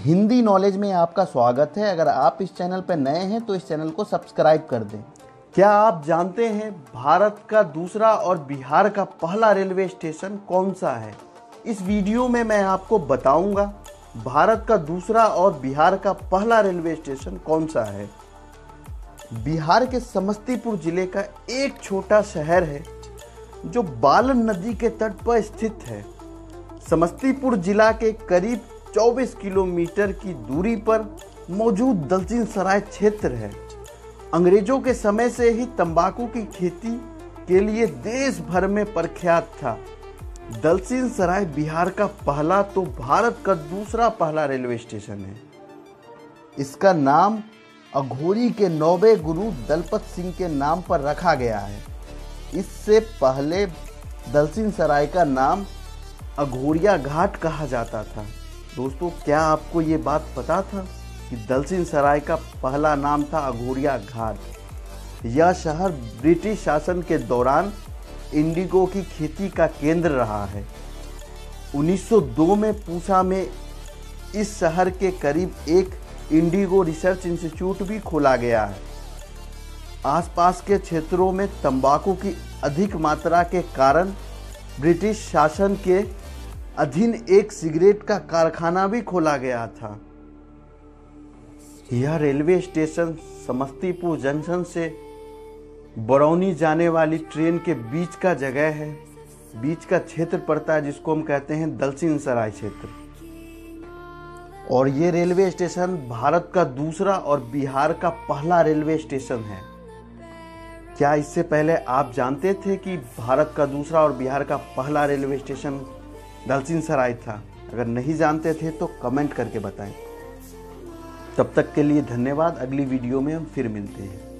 Hindi knowledge में आपका स्वागत है। अगर आप इस चैनल पर नए हैं तो इस चैनल को सब्सक्राइब कर दें। क्या आप जानते हैं भारत का दूसरा और बिहार का पहला रेलवे स्टेशन कौन सा है? इस वीडियो में मैं आपको बताऊंगा भारत का दूसरा और बिहार का पहला रेलवे स्टेशन कौन सा है। बिहार के समस्तीपुर जिले का एक छोटा शहर है जो बालन नदी के तट पर स्थित है। समस्तीपुर जिला के करीब 24 किलोमीटर की दूरी पर मौजूद दलसिंह सराय क्षेत्र है। अंग्रेजों के समय से ही तंबाकू की खेती के लिए देश भर में प्रख्यात था। दलसिंह सराय बिहार का पहला तो भारत का दूसरा पहला रेलवे स्टेशन है। इसका नाम अघोरी के 9वें गुरु दलपत सिंह के नाम पर रखा गया है। इससे पहले दलसिंह सराय का नाम अघोरिया घाट कहा जाता था। दोस्तों, क्या आपको ये बात पता था कि दलसिंह सराय का पहला नाम था अघोरिया घाट? यह शहर ब्रिटिश शासन के दौरान इंडिगो की खेती का केंद्र रहा है। 1902 में पूसा में इस शहर के करीब एक इंडिगो रिसर्च इंस्टीट्यूट भी खोला गया है। आसपास के क्षेत्रों में तंबाकू की अधिक मात्रा के कारण ब्रिटिश शासन के अधीन एक सिगरेट का कारखाना भी खोला गया था। यह रेलवे स्टेशन समस्तीपुर जंक्शन से बरौनी जाने वाली ट्रेन के बीच का जगह है, बीच का क्षेत्र पड़ता है जिसको हम कहते हैं दलसिंह सराय क्षेत्र। और ये रेलवे स्टेशन भारत का दूसरा और बिहार का पहला रेलवे स्टेशन है। क्या इससे पहले आप जानते थे कि भारत का दूसरा और बिहार का पहला रेलवे स्टेशन दलसिंह सराय था? अगर नहीं जानते थे तो कमेंट करके बताएं। तब तक के लिए धन्यवाद। अगली वीडियो में हम फिर मिलते हैं।